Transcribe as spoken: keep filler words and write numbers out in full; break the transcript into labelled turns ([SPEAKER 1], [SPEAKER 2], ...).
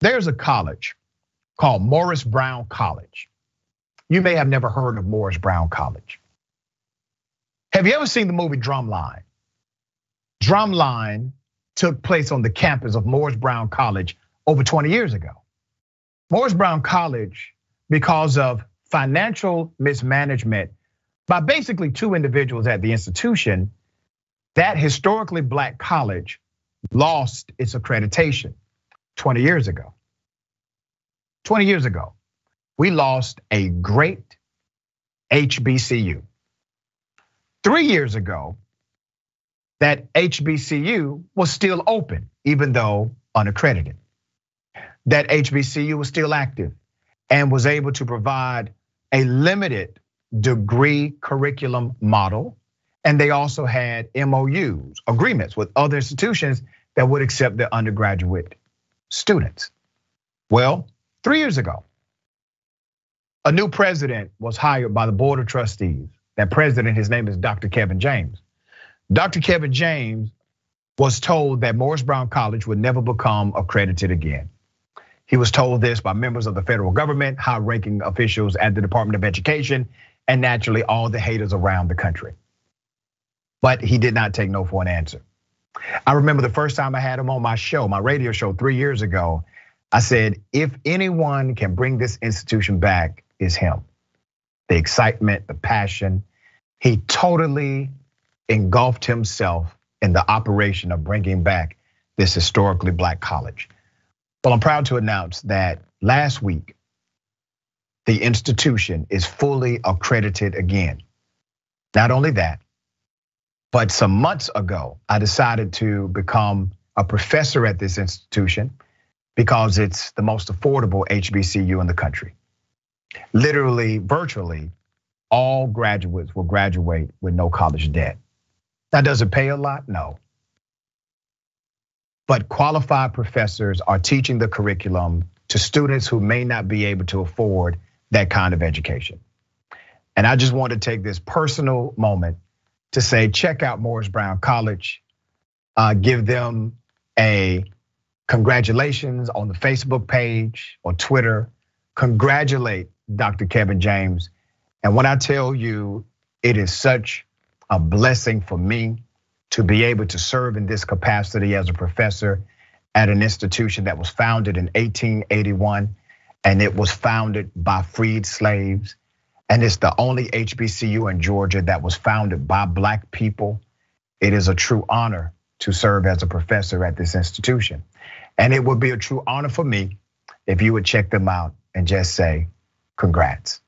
[SPEAKER 1] There's a college called Morris Brown College. You may have never heard of Morris Brown College. Have you ever seen the movie Drumline? Drumline took place on the campus of Morris Brown College over twenty years ago. Morris Brown College, because of financial mismanagement by basically two individuals at the institution, that historically black college lost its accreditation twenty years ago. twenty years ago, we lost a great H B C U. Three years ago, that H B C U was still open, even though unaccredited. That H B C U was still active and was able to provide a limited degree curriculum model. And they also had M O Us, agreements with other institutions that would accept their undergraduate students. Well, three years ago, a new president was hired by the Board of Trustees. That president, his name is Doctor Kevin James. Doctor Kevin James was told that Morris Brown College would never become accredited again. He was told this by members of the federal government, high-ranking officials at the Department of Education, and naturally all the haters around the country. But he did not take no for an answer. I remember the first time I had him on my show, my radio show three years ago, I said, if anyone can bring this institution back, it's him. The excitement, the passion, he totally engulfed himself in the operation of bringing back this historically black college. Well, I'm proud to announce that last week, the institution is fully accredited again. Not only that, but some months ago, I decided to become a professor at this institution because it's the most affordable H B C U in the country. Literally, virtually, all graduates will graduate with no college debt. Now, does it pay a lot? No. But qualified professors are teaching the curriculum to students who may not be able to afford that kind of education. And I just want to take this personal moment to say, check out Morris Brown College, give them a congratulations on the Facebook page or Twitter. Congratulate Doctor Kevin James. And when I tell you, it is such a blessing for me to be able to serve in this capacity as a professor at an institution that was founded in eighteen eighty-one, and it was founded by freed slaves. And it's the only H B C U in Georgia that was founded by black people. It is a true honor to serve as a professor at this institution. And it would be a true honor for me if you would check them out and just say, congrats.